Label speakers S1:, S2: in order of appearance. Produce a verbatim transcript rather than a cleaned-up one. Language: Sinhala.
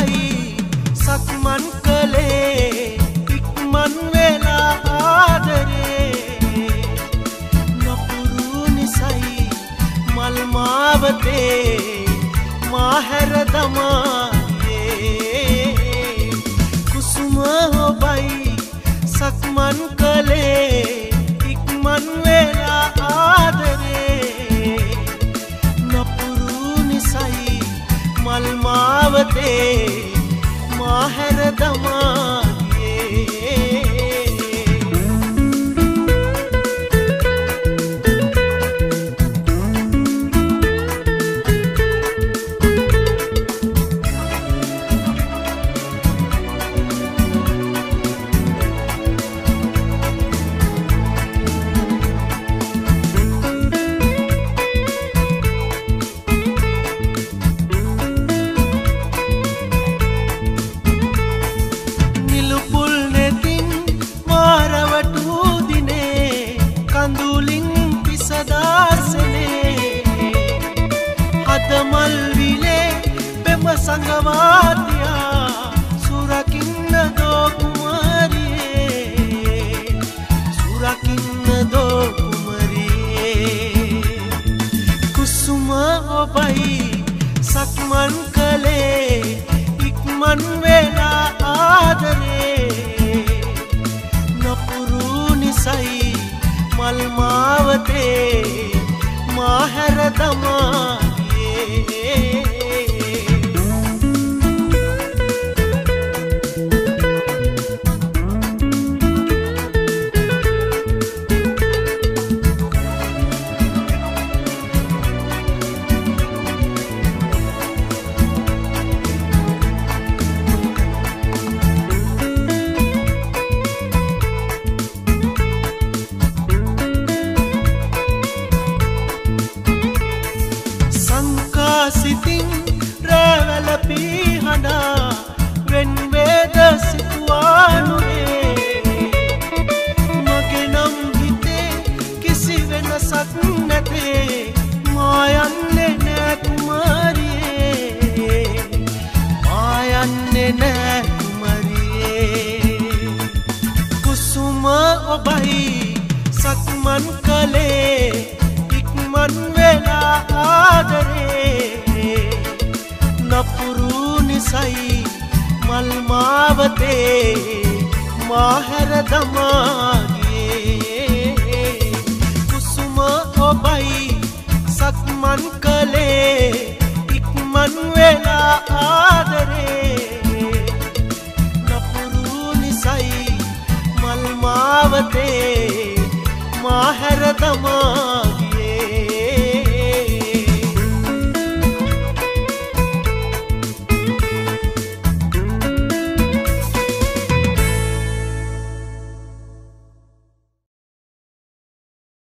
S1: ඔබයි සක්මන් කළේ ඉක්මන් වෙලා ආදරේ නපුරු නිසයි මල් මාවතේ මාහැර දමායේ කුසුම ඔබයි සක්මන් කළේ ඉක්මන් වෙලා ආදරේ නපුරු නිසයි මල් මාවතේ මාහැර දමායේ මල් විලේ පෙම සංගවාතියා සුරකින්න දෝ කුමරියේ සුරකින්න දෝ කුමරියේ කුසුම ඔබයි සක්මන් කළේ ඉක්මන් වෙලා ආදරේ නපුරු නිසයි මල් මාවතේ මාහැර දමා සිතින් රැවැල පිහඬා වෙන් වේද සිතුවානුනේ මගේ නම් හිතේ කිසි වෙනසක් නැතේ මා යන්නේ නෑ කුමරියේ මා යන්නේ නෑ කුමරියේ කුසුම ඔබයි සක්මන් කළේ ඉක්මන් වෙලා ආදරේ නපුරු නිසයි මල් මාවතේ මාහැර දමාගේ කුසුම ඔබයි සක්මන් කළේ ඉක්මන් වෙලා ආදරේ නපුරු නිසයි මල් මාවතේ මාහැර දමාගේ